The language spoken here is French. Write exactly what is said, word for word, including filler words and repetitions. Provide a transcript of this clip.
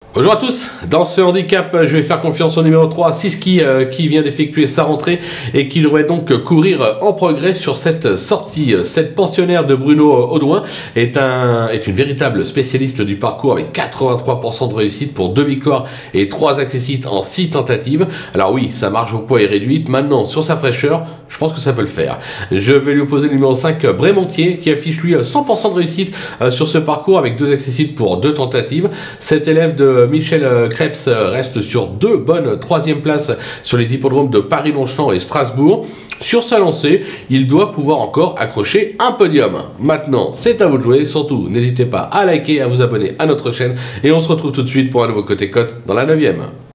Bonjour à tous, dans ce handicap je vais faire confiance au numéro trois, Siski, euh, qui vient d'effectuer sa rentrée et qui devrait donc courir en progrès sur cette sortie. Cette pensionnaire de Bruno Audouin est, un, est une véritable spécialiste du parcours avec quatre-vingt-trois pour cent de réussite pour deux victoires et trois accessites en six tentatives. Alors oui, sa marge au poids est réduite, maintenant sur sa fraîcheur, je pense que ça peut le faire. Je vais lui opposer le numéro cinq, Brémontier, qui affiche lui cent pour cent de réussite sur ce parcours avec deux accessites pour deux tentatives. Cet élève de Michel Krebs reste sur deux bonnes troisième places sur les hippodromes de Paris-Longchamp et Strasbourg. Sur sa lancée, il doit pouvoir encore accrocher un podium. Maintenant, c'est à vous de jouer. Surtout, n'hésitez pas à liker, à vous abonner à notre chaîne. Et on se retrouve tout de suite pour un nouveau Côté Cote dans la neuvième.